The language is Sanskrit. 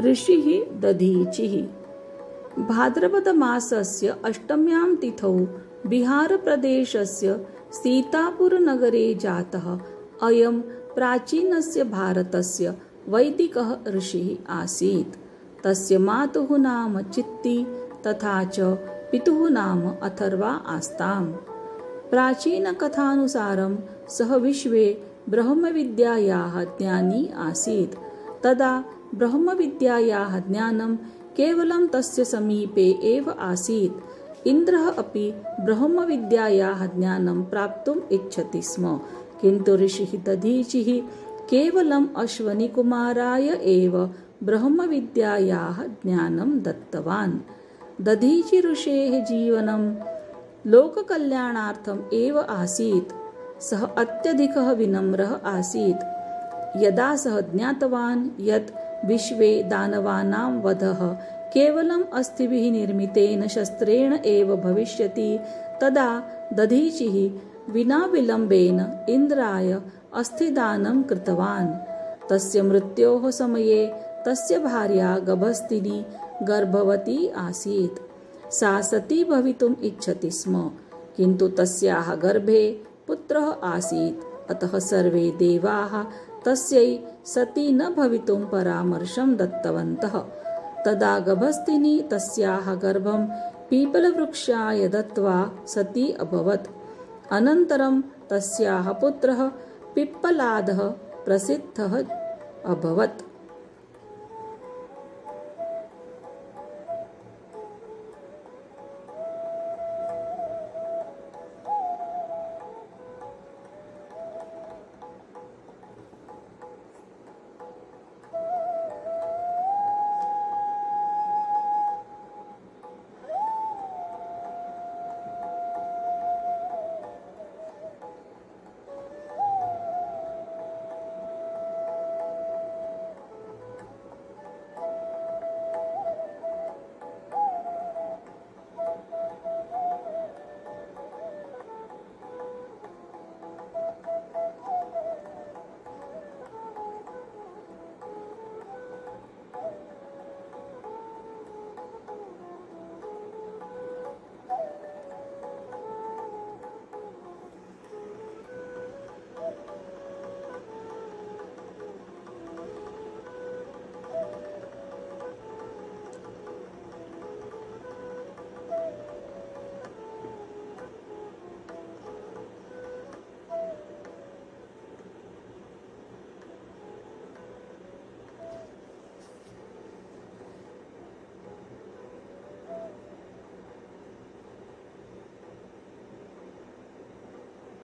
ऋषिः दधीचिः। भाद्रपदमासस्य अष्टम्यां तिथौ बिहारप्रदेशस्य सीतापुरनगरे जातः अयं प्राचीनस्य भारतस्य वैदिकः ऋषिः आसीत्। तस्य मातुः नाम चित्ती तथा च पितुः नाम अथर्वा आस्ताम्। प्राचीनकथानुसारं सः विश्वे ब्रह्मविद्यायाः ज्ञानी आसीत्। तदा ब्रह्मविद्यायाः ज्ञानं केवलं तस्य समीपे एव आसीत्। इन्द्रः अपि ब्रह्मविद्यायाः ज्ञानं प्राप्तुम् इच्छति स्म, किन्तु ऋषिः दधीचिः केवलम् अश्वनीकुमाराय एव ब्रह्मविद्यायाः ज्ञानं दत्तवान्। दधीचि ऋषेः जीवनं लोककल्याणार्थम् एव आसीत्। सः अत्यधिकः विनम्रः आसीत्। यदा सः ज्ञातवान् यत् विश्वे दानवानां वधः केवलम् अस्थिभिः निर्मितेन शस्त्रेण एव भविष्यति, तदा दधीचिः विना विलम्बेन इन्द्राय अस्थिदानं कृतवान्। तस्य मृत्योः समये तस्य भार्या गभस्तिनी गर्भवती आसीत्। सा सती भवितुम् इच्छति स्म, किन्तु तस्याः गर्भे पुत्रः आसीत्। अतः सर्वे देवाः तस्यै सती न भवितुं परामर्शं दत्तवन्तः। तदा गभस्तिनी तस्याः गर्भं पीपलवृक्षाय दत्त्वा सती अभवत्। अनन्तरं तस्याः पुत्रः पिप्पलादः प्रसिद्धः अभवत्।